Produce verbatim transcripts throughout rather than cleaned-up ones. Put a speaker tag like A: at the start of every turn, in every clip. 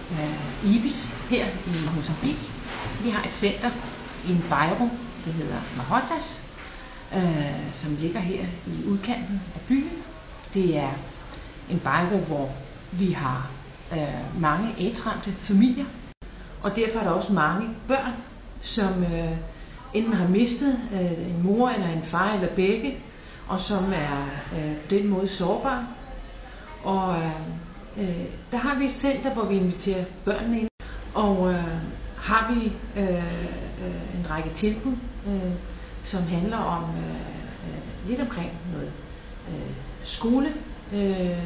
A: øh, Ibis her i Mozambique. Vi har et center i en Bairro, det hedder Mahotas, øh, som ligger her i udkanten af byen. Det er en Bairro, hvor vi har øh, mange AIDS-ramte familier, og derfor er der også mange børn, som øh, enten har mistet øh, en mor eller en far eller begge, og som er øh, på den måde sårbare. Og øh, der har vi et center, hvor vi inviterer børnene ind, og øh, har vi øh, øh, en række tilbud, øh, som handler om øh, øh, lidt omkring noget øh, skolestøtte,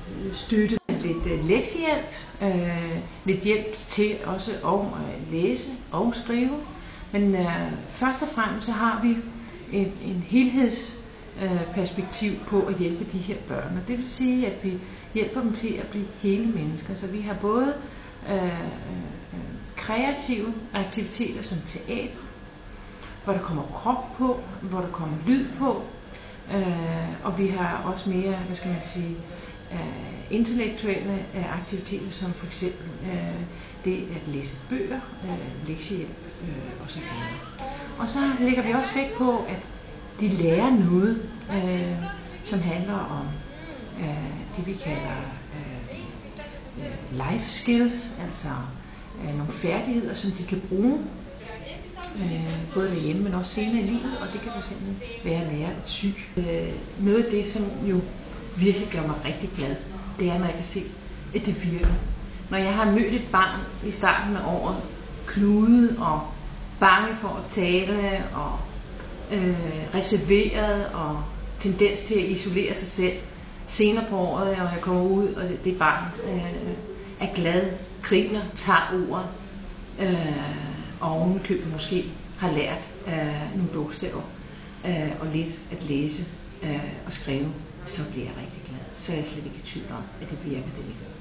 A: øh, lidt øh, lektiehjælp, øh, lidt hjælp til også at øh, læse og skrive. Men øh, først og fremmest så har vi en, en helhedsperspektiv øh, på at hjælpe de her børn. Og det vil sige, at vi hjælper dem til at blive hele mennesker. Så vi har både øh, øh, kreative aktiviteter som teater, hvor der kommer krop på, hvor der kommer lyd på, øh, og vi har også mere, hvad skal man sige, øh, intellektuelle øh, aktiviteter, som for eksempel øh, det at læse bøger, øh, lektiehjælp øh, osv. Og så lægger vi også vægt på, at de lærer noget, øh, som handler om øh, det, vi kalder øh, life skills, altså øh, nogle færdigheder, som de kan bruge, øh, både derhjemme, men også senere i livet, og det kan fx være at lære at sy. Øh, noget af det, som jo virkelig gør mig rigtig glad, det er, når jeg kan se, at det virker. Når jeg har mødt et barn i starten af året, kludet og bange for at tale, og øh, reserveret og tendens til at isolere sig selv, senere på året, og jeg kommer ud, og det, det barn øh, er glad, griner, tager ordet, øh, og ovenikøbet måske har lært øh, nogle bogstaver, øh, og lidt at læse øh, og skrive, så bliver jeg rigtig glad. Så er jeg slet ikke i tvivl om, at det virker, det vi gør.